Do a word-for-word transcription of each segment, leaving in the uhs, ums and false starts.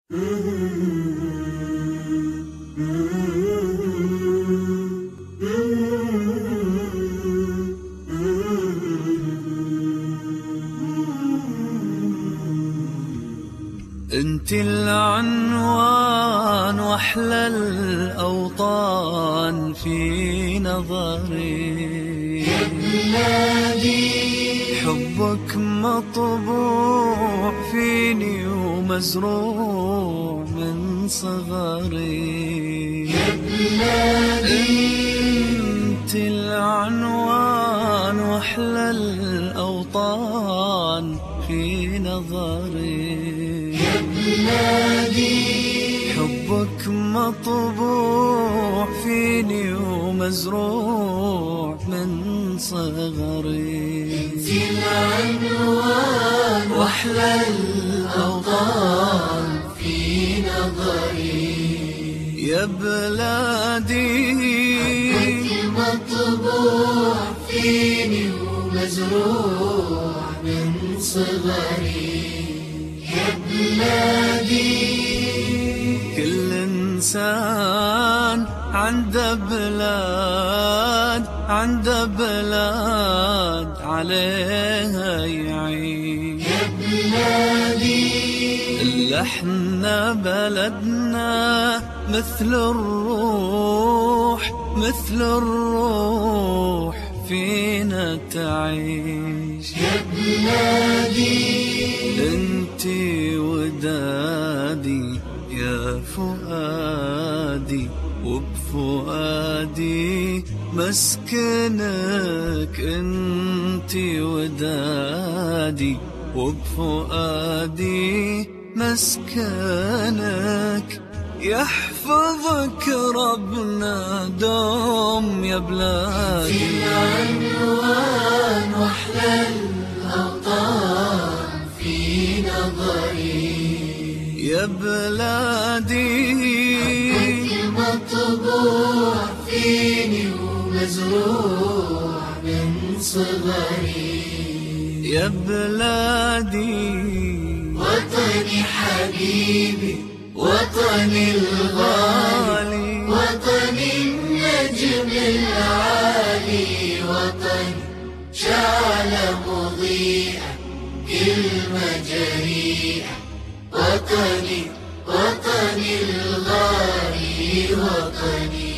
انت العنوان واحلى الاوطان في نظري يا بلادي، حبك مطبوع فيني ومزروع من صغري يا بلادي، انت العنوان واحلى الاوطان في نظري يا بلادي، حبك مطبوع فيني ومزروع من صغري انت العنوان واحلى الاوطان في نظري يا بلادي، حبك مطبوع فيني ومزروع من صغري يا بلادي. كل إنسان عنده بلاد عنده بلاد عليها يعيش يا بلادي، إلا احنا بلدنا مثل الروح مثل الروح فينا تعيش يا بلادي، انتي ودادي يا فؤادي وبفؤادي مسكنك انتي ودادي وبفؤادي مسكنك يحفظك ربنا دوم يا بلادي. العنوان واحلى الاوطان في نظري يا بلادي، حبك مطبوع فيني ومزروع من صغري يا بلادي، وطني حبيبي، وطني الغالي، وطني النجم العالي، وطني شعلة مضيئة كلمة جريئة، وطني وطني الغالي وطني.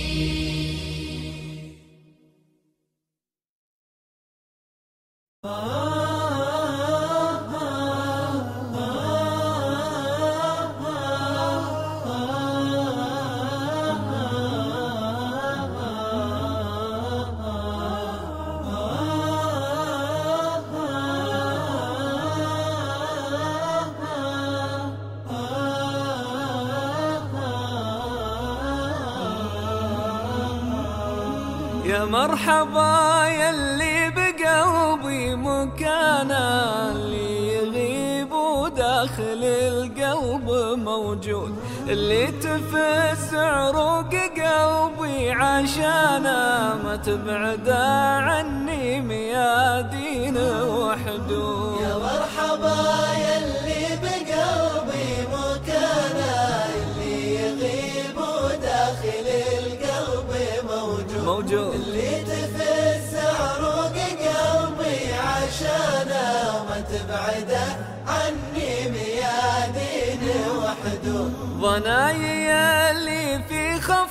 يا مرحبا يلي بقلبي مكانا، اللي يغيب وداخل القلب موجود، اللي تفز عروق قلبي عشانا، ما تبعد عني ميادين وحدود. يا مرحبا يلي بقلبي مكانا، اللي يغيب وداخل القلب موجود, موجود. اللي تفز عروق قلبي عشانا، وما تبعده عني ميادين وحدود. ظنايا اللي في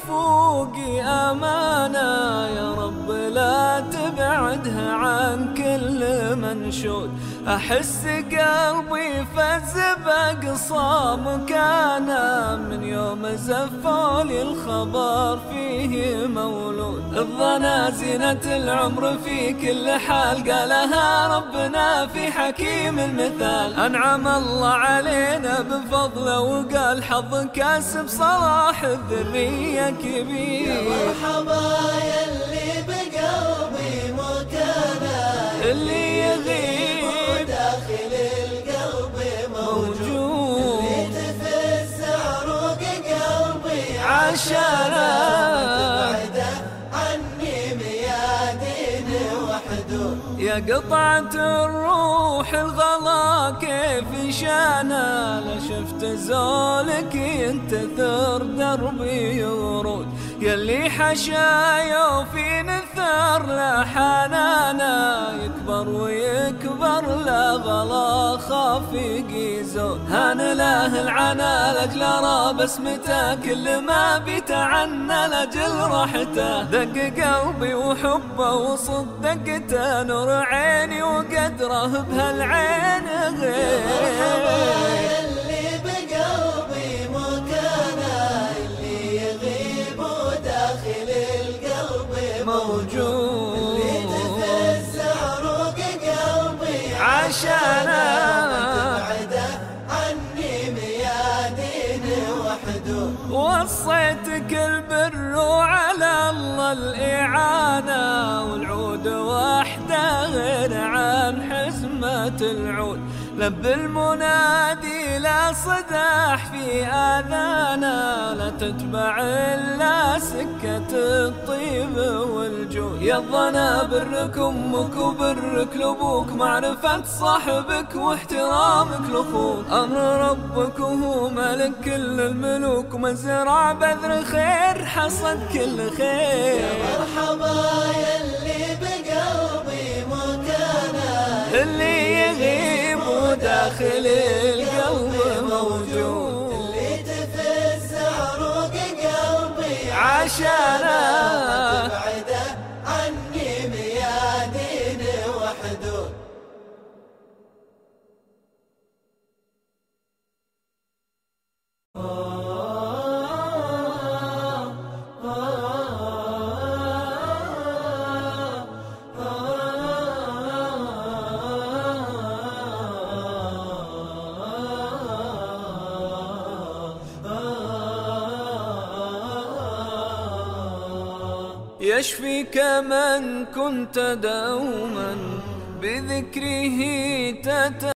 خفوقي أمانة، يا رب لا تبعدها عن كل منشود، أحس قلبي فز بأقصى مكانه، من يوم زفولي الخبر فيه مولود. الظنا زينة العمر في كل حال، قالها ربنا في حكيم المثال، أنعم الله علينا بفضله وقال حظ كاسب صلاح الذرية كبير. يا مرحبا يلي بقلبي مكانه، اللي يغيب داخل القلب موجود، موجود، اللي تفز عروق قلبي عشانا، تبعده عني ميادين وحدود. يا قطعة الروح الغلا كيف شانا، لا شفت زولك ينتثر دربي ورود، يلي حشايا في نثر لا حنانا، يكبر ويكبر لا غلا خافق يزود، هان له العنا لاجل ارى بسمته، كل ما بيتعنى لاجل راحته، دق قلبي وحبه وصدقته، نور عيني وقدره بهالعين غير. اللي بقلبي مكانه، اللي يغيب وداخل القلب موجود، اللي تفز عروق قلبي عشانه، تبعده عني ميادين وحدود، وصيتك البر وعلى الله الإعانة، والعود وحده غير عن حزمة العود، لب المنادي لا صداح في آذانا، لا تتبع إلا سكة الطيب والجود، يضنا برك أمك وبرك لأبوك، معرفة صاحبك واحترامك لأخوك، أمر ربك وهو ملك كل الملوك، ومزرع بذر خير حصد كل خير. يا مرحبا يلي بقلبي مكانه، اللي يغيب وداخل القلب موجود، اللي تفز عروق قلبي عشانه، تبعده عني ميادين وحدود. يشفيك من كنت دوما بذكره تت